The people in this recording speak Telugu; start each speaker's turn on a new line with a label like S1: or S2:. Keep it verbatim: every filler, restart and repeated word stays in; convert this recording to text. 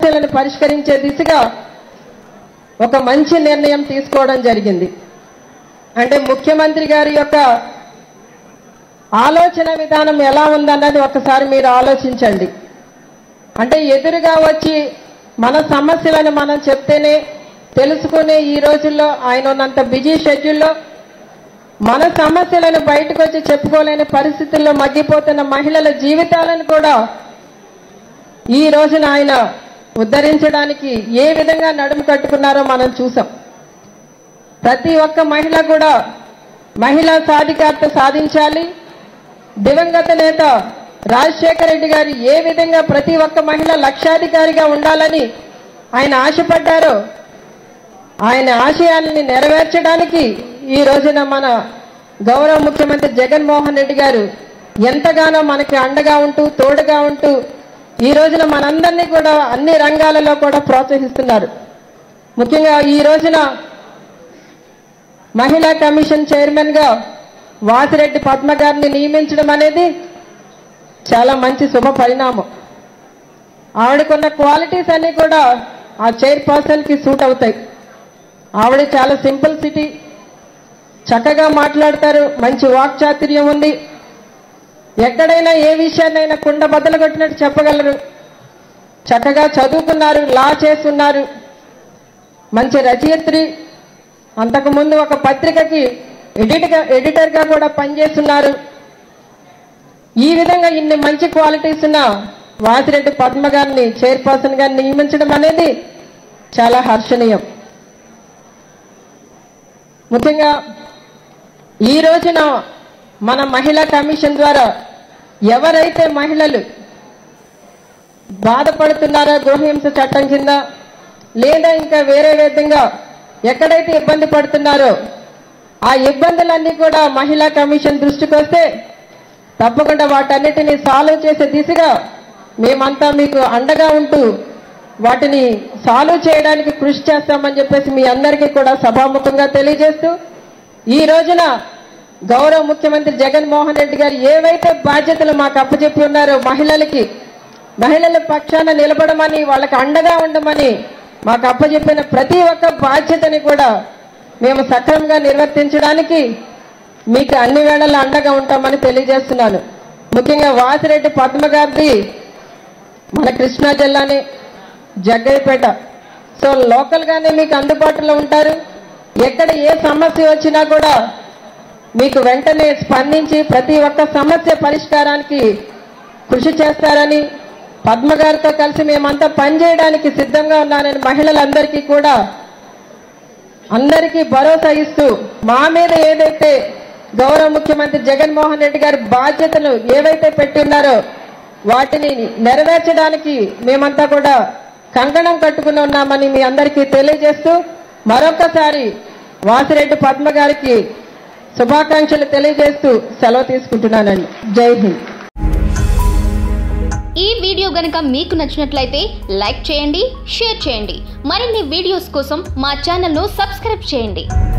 S1: సమస్యలను పరిష్కరించే దిశగా ఒక మంచి నిర్ణయం తీసుకోవడం జరిగింది. అంటే ముఖ్యమంత్రి గారి యొక్క ఆలోచన విధానం ఎలా ఉందన్నది ఒకసారి మీరు ఆలోచించండి. అంటే ఎదురుగా వచ్చి మన సమస్యలను మనం చెప్తేనే తెలుసుకునే ఈ రోజుల్లో ఆయన ఉన్నంత బిజీ షెడ్యూల్లో మన సమస్యలను బయటకు వచ్చి చెప్పుకోలేని పరిస్థితుల్లో మగ్గిపోతున్న మహిళల జీవితాలను కూడా ఈ రోజున ఆయన ఉద్ధరించడానికి ఏ విధంగా నడుము కట్టుకున్నారో మనం చూసాం. ప్రతి ఒక్క మహిళ కూడా మహిళా సాధికారత సాధించాలి. దివంగత నేత రాజశేఖర రెడ్డి గారు ఏ విధంగా ప్రతి ఒక్క మహిళ లక్షాధికారిగా ఉండాలని ఆయన ఆశపడ్డారో ఆయన ఆశయాలని నెరవేర్చడానికి ఈ రోజున మన గౌరవ ముఖ్యమంత్రి జగన్మోహన్ రెడ్డి గారు ఎంతగానో మనకి అండగా ఉంటూ తోడుగా ఉంటూ ఈ రోజున మనందరినీ కూడా అన్ని రంగాలలో కూడా ప్రోత్సహిస్తున్నారు. ముఖ్యంగా ఈ రోజున మహిళా కమిషన్ చైర్మన్ గా వాసిరెడ్డి పద్మ గారిని నియమించడం అనేది చాలా మంచి శుభ పరిణామం. ఆవిడకున్న క్వాలిటీస్ అన్ని కూడా ఆ చైర్పర్సన్ కి సూట్ అవుతాయి. ఆవిడ చాలా సింపుల్ సిటీ, చక్కగా మాట్లాడతారు, మంచి వాక్చాతుర్యం ఉంది. ఎక్కడైనా ఏ విషయాన్నైనా కుండ బద్దలు కొట్టినట్టు చెప్పగలరు. చక్కగా చదువుకున్నారు, లా చేస్తున్నారు, మంచి రచయిత్రి. అంతకుముందు ఒక పత్రికకి ఎడిటర్గా ఎడిటర్గా కూడా పనిచేస్తున్నారు. ఈ విధంగా ఇన్ని మంచి క్వాలిటీస్ ఉన్న వాసిరెడ్డి పద్మ గారిని చైర్పర్సన్ గా నియమించడం అనేది చాలా హర్షణీయం. ముఖ్యంగా ఈ రోజున మన మహిళా కమిషన్ ద్వారా ఎవరైతే మహిళలు బాధపడుతున్నారో గృహహింస చట్టం కింద లేదా ఇంకా వేరే విధంగా ఎక్కడైతే ఇబ్బంది పడుతున్నారో ఆ ఇబ్బందులన్నీ కూడా మహిళా కమిషన్ దృష్టికి వస్తే తప్పకుండా వాటన్నిటిని సాల్వ్ చేసే దిశగా మేమంతా మీకు అండగా ఉంటూ వాటిని సాల్వ్ చేయడానికి కృషి చేస్తామని చెప్పేసి మీ అందరికీ కూడా సభాముఖంగా తెలియజేస్తూ ఈ రోజున గౌరవ ముఖ్యమంత్రి జగన్మోహన్ రెడ్డి గారు ఏవైతే బాధ్యతలు మాకు అప్పచెప్పి ఉన్నారో మహిళలకి మహిళల పక్షాన నిలబడమని వాళ్ళకి అండగా ఉండమని మాకు అప్పచెప్పిన ప్రతి ఒక్క బాధ్యతని కూడా మేము సక్రమంగా నిర్వర్తించడానికి మీకు అన్ని వేళల్లో అండగా ఉంటామని తెలియజేస్తున్నాను. ముఖ్యంగా వాసిరెడ్డి పద్మ గారిది మన కృష్ణా జిల్లాని జగ్గయ్యపేట, సో లోకల్ గానే మీకు అందుబాటులో ఉంటారు. ఎక్కడ ఏ సమస్య వచ్చినా కూడా మీకు వెంటనే స్పందించి ప్రతి ఒక్క సమస్య పరిష్కారానికి కృషి చేస్తారని పద్మ గారితో కలిసి మేమంతా పనిచేయడానికి సిద్ధంగా ఉన్నానని మహిళలందరికీ కూడా అందరికీ భరోసా ఇస్తూ మా మీద ఏదైతే గౌరవ ముఖ్యమంత్రి జగన్మోహన్ రెడ్డి గారి బాధ్యతలు ఏవైతే పెట్టి ఉన్నారో వాటిని నెరవేర్చడానికి మేమంతా కూడా కంకణం కట్టుకుని ఉన్నామని మీ అందరికీ తెలియజేస్తూ మరొకసారి వాసిరెడ్డి పద్మ గారికి శుభాకాంక్షలు తెలియజేస్తూ సెలవు తీసుకుంటున్నానండి. జై హింద్.
S2: ఈ వీడియో గనుక మీకు నచ్చినట్లయితే లైక్ చేయండి, షేర్ చేయండి. మరిన్ని వీడియోస్ కోసం మా ఛానల్ను సబ్స్క్రైబ్ చేయండి.